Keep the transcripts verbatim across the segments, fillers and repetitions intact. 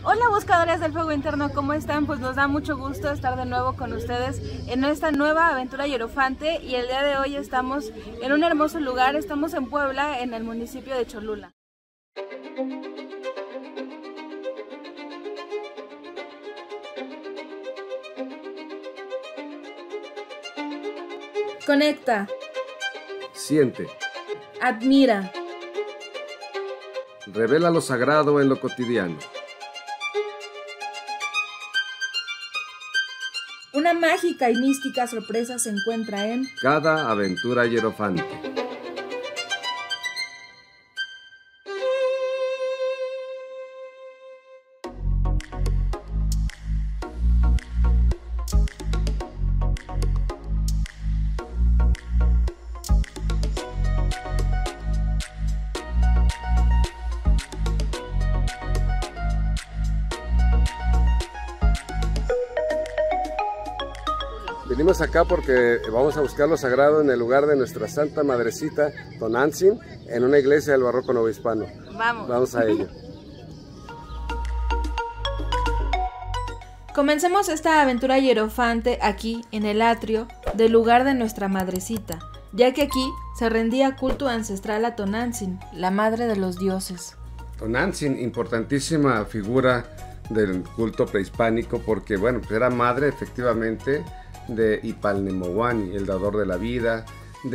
Hola buscadores del fuego interno, ¿cómo están? Pues nos da mucho gusto estar de nuevo con ustedes en esta nueva aventura hierofante y el día de hoy estamos en un hermoso lugar, estamos en Puebla, en el municipio de Cholula. Conecta. Siente. Admira. Revela lo sagrado en lo cotidiano. Una mágica y mística sorpresa se encuentra en cada aventura hierofante. Venimos acá porque vamos a buscar lo sagrado en el lugar de nuestra Santa Madrecita Tonantzin, en una iglesia del barroco novohispano. Vamos. Vamos a ello. Comencemos esta aventura hierofante aquí, en el atrio del lugar de nuestra Madrecita, ya que aquí se rendía culto ancestral a Tonantzin, la madre de los dioses. Tonantzin, importantísima figura del culto prehispánico porque, bueno, pues era madre efectivamente de Ipalnemohuani, el dador de la vida,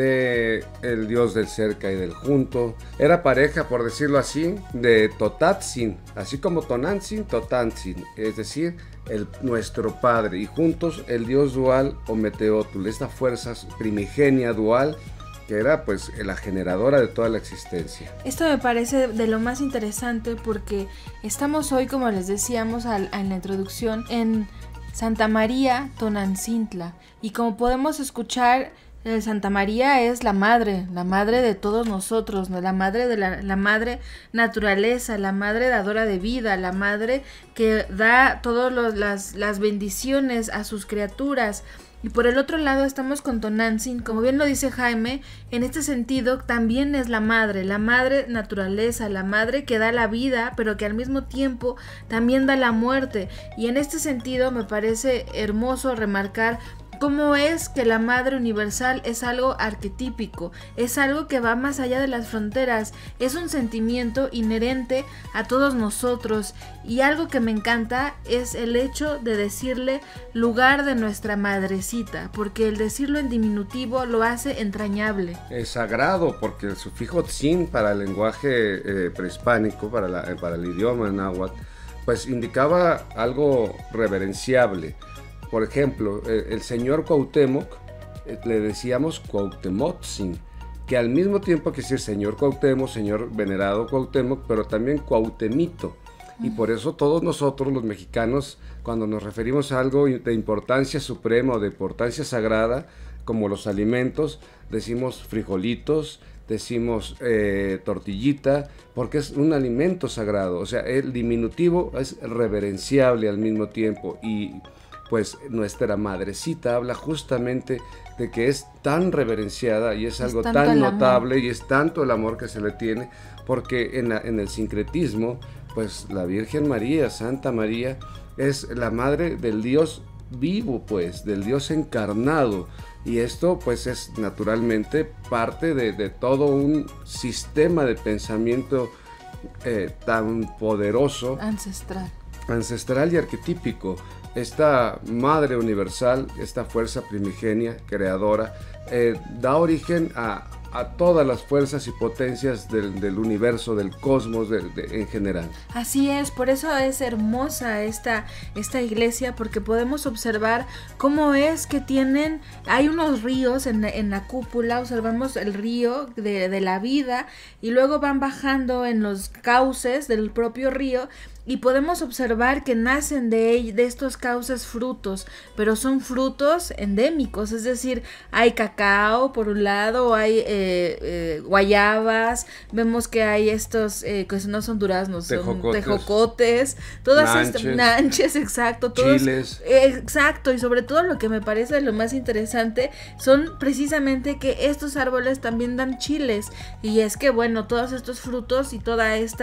de el dios del cerca y del junto. Era pareja, por decirlo así, de Totatzin, así como Tonantzin, Totantzin, es decir, el, nuestro padre, y juntos el dios dual Ometeotl, esta fuerza primigenia dual que era pues la generadora de toda la existencia. Esto me parece de lo más interesante porque estamos hoy, como les decíamos al, en la introducción, en Santa María Tonantzintla, y como podemos escuchar, eh, Santa María es la madre, la madre de todos nosotros, ¿no? La madre de la, la madre naturaleza, la madre dadora de vida, la madre que da todas las, las bendiciones a sus criaturas. Y por el otro lado estamos con Tonantzin, como bien lo dice Jaime, en este sentido también es la madre, la madre naturaleza, la madre que da la vida, pero que al mismo tiempo también da la muerte. Y en este sentido me parece hermoso remarcar cómo es que la Madre Universal es algo arquetípico, es algo que va más allá de las fronteras, es un sentimiento inherente a todos nosotros, y algo que me encanta es el hecho de decirle lugar de nuestra Madrecita, porque el decirlo en diminutivo lo hace entrañable. Es sagrado porque el sufijo tzin para el lenguaje eh, prehispánico, para, la, para el idioma náhuatl, pues indicaba algo reverenciable. Por ejemplo, el señor Cuauhtémoc, le decíamos Cuauhtemotzin, que al mismo tiempo que decir señor Cuauhtémoc, señor venerado Cuauhtémoc, pero también Cuauhtemito. Y por eso todos nosotros los mexicanos, cuando nos referimos a algo de importancia suprema o de importancia sagrada, como los alimentos, decimos frijolitos, decimos eh, tortillita, porque es un alimento sagrado. O sea, el diminutivo es reverenciable al mismo tiempo, y pues nuestra Madrecita habla justamente de que es tan reverenciada y es, es algo tan notable amor. Y es tanto el amor que se le tiene, porque en, la, en el sincretismo, pues la Virgen María, Santa María, es la madre del Dios vivo, pues, del Dios encarnado, y esto pues es naturalmente parte de, de todo un sistema de pensamiento eh, tan poderoso, ancestral, ancestral y arquetípico. Esta Madre Universal, esta fuerza primigenia, creadora, eh, da origen a, a todas las fuerzas y potencias del, del universo, del cosmos de, de, en general. Así es, por eso es hermosa esta, esta iglesia, porque podemos observar cómo es que tienen, hay unos ríos en, en la cúpula, observamos el río de, de la vida, y luego van bajando en los cauces del propio río, y podemos observar que nacen de, de estos cauces frutos, pero son frutos endémicos, es decir, hay cacao por un lado, hay eh, eh, guayabas, vemos que hay estos, eh, que no son duraznos, son tejocotes, tejocotes todas nanches, estas nanches, exacto, todos, chiles. Eh, exacto, y sobre todo lo que me parece lo más interesante son precisamente que estos árboles también dan chiles, y es que bueno, todos estos frutos y toda esta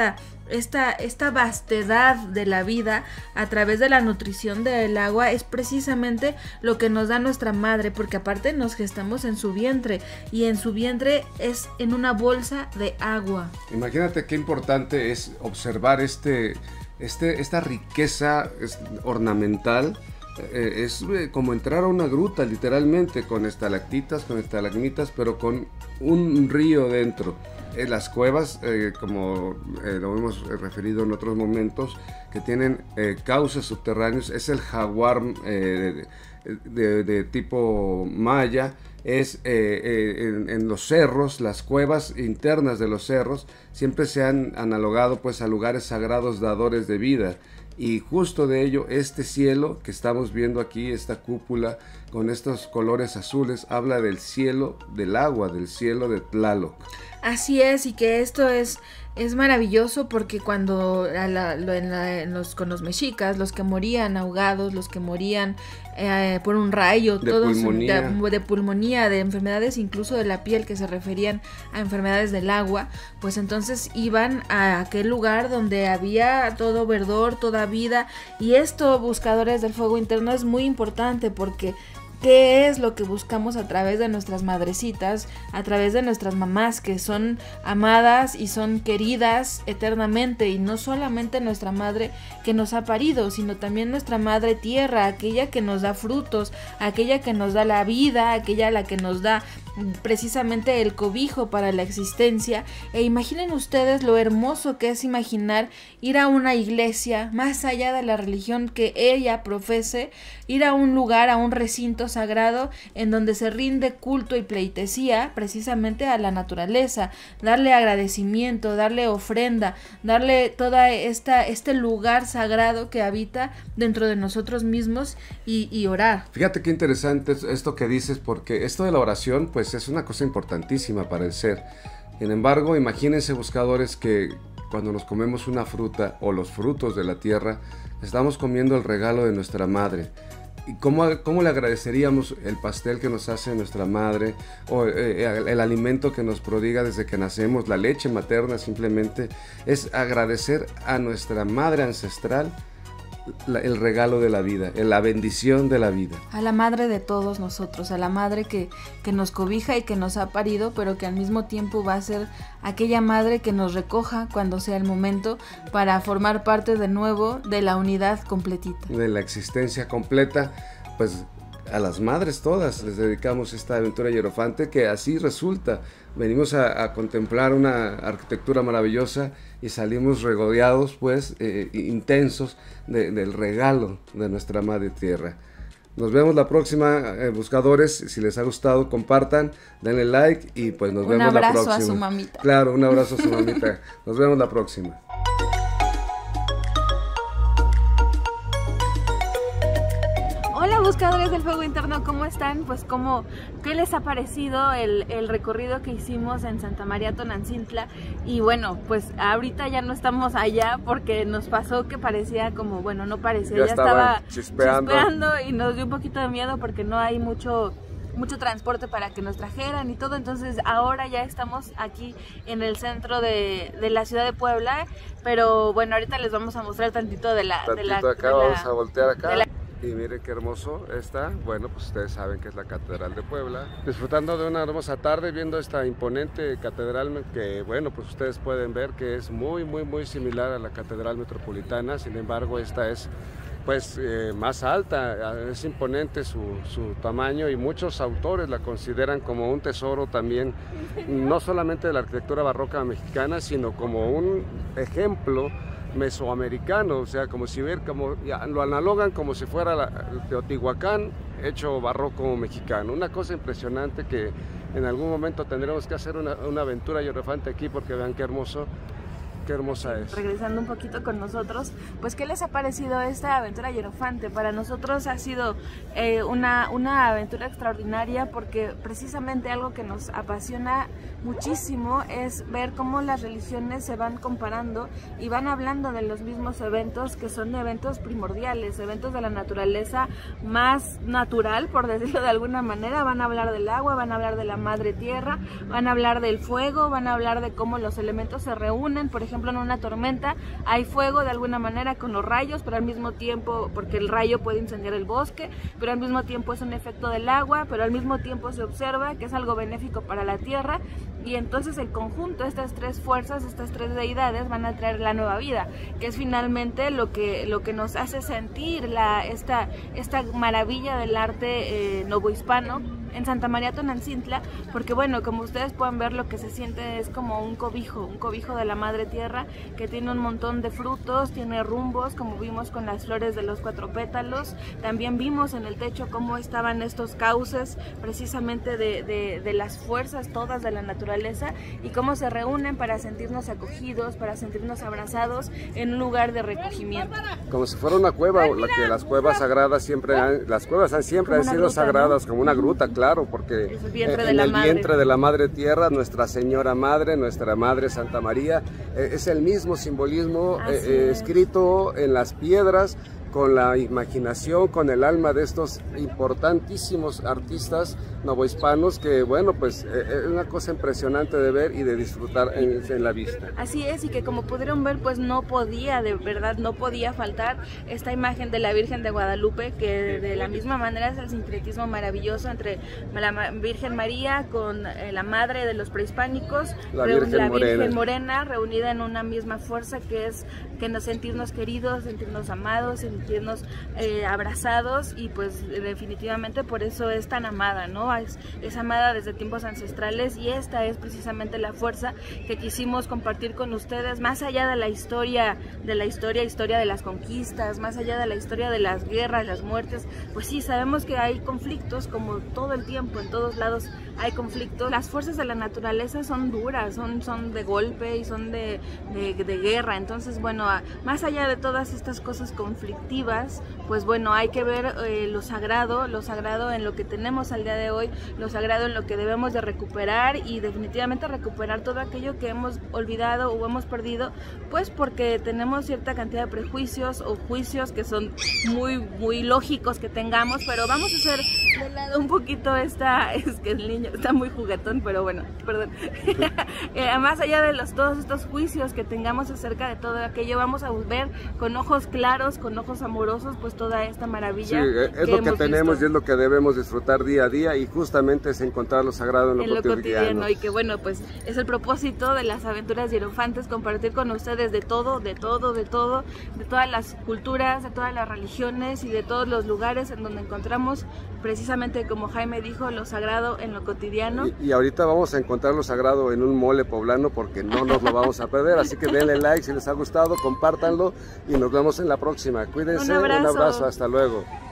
esta, esta vastedad de la vida a través de la nutrición del agua es precisamente lo que nos da nuestra madre, porque aparte nos gestamos en su vientre y en su vientre es en una bolsa de agua. Imagínate qué importante es observar este, este, esta riqueza ornamental. Eh, es eh, como entrar a una gruta literalmente, con estalactitas, con estalagmitas, pero con un río dentro. En las cuevas, eh, como eh, lo hemos referido en otros momentos, que tienen eh, cauces subterráneos, es el jaguar eh, de, de, de tipo maya, es eh, eh, en, en los cerros, las cuevas internas de los cerros, siempre se han analogado pues a lugares sagrados dadores de vida. Y justo de ello, este cielo que estamos viendo aquí, esta cúpula con estos colores azules, habla del cielo del agua, del cielo de Tlaloc. Así es, y que esto es, es maravilloso porque cuando a la, lo, en la, en los, con los mexicas, los que morían ahogados, los que morían eh, por un rayo, de todos pulmonía. De, de pulmonía, de enfermedades incluso de la piel que se referían a enfermedades del agua, pues entonces iban a aquel lugar donde había todo verdor, toda vida, y esto, buscadores del fuego interno, es muy importante porque ¿qué es lo que buscamos a través de nuestras madrecitas, a través de nuestras mamás que son amadas y son queridas eternamente? Y no solamente nuestra madre que nos ha parido, sino también nuestra madre tierra, aquella que nos da frutos, aquella que nos da la vida, aquella a la que nos da precisamente el cobijo para la existencia. E imaginen ustedes lo hermoso que es imaginar ir a una iglesia, más allá de la religión que ella profese, ir a un lugar, a un recinto sagrado en donde se rinde culto y pleitesía precisamente a la naturaleza, darle agradecimiento, darle ofrenda, darle toda esta este lugar sagrado que habita dentro de nosotros mismos y, y orar. Fíjate qué interesante es esto que dices, porque esto de la oración pues es una cosa importantísima para el ser. Sin embargo, imagínense, buscadores, que cuando nos comemos una fruta o los frutos de la tierra, estamos comiendo el regalo de nuestra madre. ¿Y cómo, cómo le agradeceríamos el pastel que nos hace nuestra madre, o eh, el, el alimento que nos prodiga desde que nacemos, la leche materna? Simplemente es agradecer a nuestra madre ancestral la, el regalo de la vida, la bendición de la vida. A la madre de todos nosotros, a la madre que, que nos cobija y que nos ha parido, pero que al mismo tiempo va a ser aquella madre que nos recoja cuando sea el momento para formar parte de nuevo de la unidad completita. De la existencia completa, pues a las madres todas les dedicamos esta aventura hierofante, que así resulta. Venimos a, a contemplar una arquitectura maravillosa y salimos regodeados, pues, eh, intensos de, del regalo de nuestra madre tierra. Nos vemos la próxima, eh, buscadores. Si les ha gustado, compartan, denle like y pues nos un vemos la próxima. Un abrazo a su mamita. Claro, un abrazo a su mamita. Nos vemos la próxima. Hola, buscadores del fuego interno, ¿cómo están? Pues ¿cómo, ¿qué les ha parecido el, el recorrido que hicimos en Santa María Tonancintla? Y bueno, pues ahorita ya no estamos allá porque nos pasó que parecía como, bueno, no parecía, ya, ya estaba chispeando. chispeando y nos dio un poquito de miedo porque no hay mucho... mucho transporte para que nos trajeran y todo. Entonces ahora ya estamos aquí en el centro de, de la ciudad de Puebla, pero bueno, ahorita les vamos a mostrar tantito de la... Tantito de la, acá, de la, vamos a voltear acá. La... Y miren qué hermoso está. Bueno, pues ustedes saben que es la Catedral de Puebla. Disfrutando de una hermosa tarde, viendo esta imponente catedral que, bueno, pues ustedes pueden ver que es muy, muy, muy similar a la Catedral Metropolitana. Sin embargo, esta es pues eh, más alta, es imponente su, su tamaño, y muchos autores la consideran como un tesoro también, no solamente de la arquitectura barroca mexicana, sino como un ejemplo mesoamericano, o sea, como si ver, como lo analogan como si fuera la, el Teotihuacán hecho barroco mexicano. Una cosa impresionante que en algún momento tendremos que hacer una, una aventura hierofante aquí, porque vean qué hermoso. Qué hermosa es. Regresando un poquito con nosotros, pues ¿qué les ha parecido esta aventura hierofante? Para nosotros ha sido eh, una, una aventura extraordinaria, porque precisamente algo que nos apasiona muchísimo es ver cómo las religiones se van comparando y van hablando de los mismos eventos, que son eventos primordiales, eventos de la naturaleza más natural, por decirlo de alguna manera. Van a hablar del agua, van a hablar de la madre tierra, van a hablar del fuego, van a hablar de cómo los elementos se reúnen. Por ejemplo, ejemplo en una tormenta hay fuego de alguna manera con los rayos, pero al mismo tiempo, porque el rayo puede incendiar el bosque, pero al mismo tiempo es un efecto del agua, pero al mismo tiempo se observa que es algo benéfico para la tierra, y entonces el conjunto de estas tres fuerzas, estas tres deidades van a traer la nueva vida, que es finalmente lo que, lo que nos hace sentir la, esta, esta maravilla del arte eh, novohispano en Santa María Tonantzintla, porque bueno, como ustedes pueden ver, lo que se siente es como un cobijo, un cobijo de la madre tierra, que tiene un montón de frutos, tiene rumbos, como vimos con las flores de los cuatro pétalos. También vimos en el techo cómo estaban estos cauces precisamente de, de, de las fuerzas todas de la naturaleza, y cómo se reúnen para sentirnos acogidos, para sentirnos abrazados en un lugar de recogimiento. Como si fuera una cueva, la que las cuevas sagradas siempre han, las cuevas han, siempre han sido gruta, sagradas, ¿no? Como una gruta, claro. Claro, porque el vientre en de la el madre. vientre de la Madre Tierra, Nuestra Señora Madre, Nuestra Madre Santa María, eh, es el mismo simbolismo eh, eh, escrito en las piedras, con la imaginación, con el alma de estos importantísimos artistas novohispanos, que bueno, pues eh, es una cosa impresionante de ver y de disfrutar en, en la vista. Así es, y que como pudieron ver, pues no podía, de verdad, no podía faltar esta imagen de la Virgen de Guadalupe, que de la misma manera es el sincretismo maravilloso entre la Virgen María con eh, la madre de los prehispánicos, la Virgen, la Virgen Morena. Morena, reunida en una misma fuerza, que es que nos sentirnos queridos, sentirnos amados, sentirnos eh, abrazados, y pues definitivamente por eso es tan amada, ¿no? Es, es amada desde tiempos ancestrales, y esta es precisamente la fuerza que quisimos compartir con ustedes, más allá de la historia, de la historia, historia de las conquistas, más allá de la historia de las guerras, las muertes. Pues sí, sabemos que hay conflictos, como todo el tiempo, en todos lados hay conflictos. Las fuerzas de la naturaleza son duras, son, son de golpe y son de, de, de guerra. Entonces, bueno, más allá de todas estas cosas conflictivas, pues bueno, hay que ver eh, lo sagrado, lo sagrado en lo que tenemos al día de hoy, lo sagrado en lo que debemos de recuperar, y definitivamente recuperar todo aquello que hemos olvidado o hemos perdido, pues porque tenemos cierta cantidad de prejuicios o juicios que son muy, muy lógicos que tengamos, pero vamos a hacer de lado un poquito esta, es que el niño está muy juguetón, pero bueno, perdón. eh, más allá de los, todos estos juicios que tengamos acerca de todo aquello, vamos a ver con ojos claros, con ojos amorosos, pues toda esta maravilla. Sí, es que lo que tenemos visto. Y es lo que debemos disfrutar día a día, y justamente es encontrar lo sagrado en lo, en lo cotidiano. cotidiano. Y que bueno, pues es el propósito de las aventuras hierofantes, compartir con ustedes de todo, de todo, de todo, de todas las culturas, de todas las religiones y de todos los lugares en donde encontramos precisamente, como Jaime dijo, lo sagrado en lo cotidiano. Y, y ahorita vamos a encontrar lo sagrado en un mole poblano, porque no nos lo vamos a perder, así que denle like si les ha gustado, compártanlo, y nos vemos en la próxima. Cuídense, Un abrazo. un abrazo, hasta luego.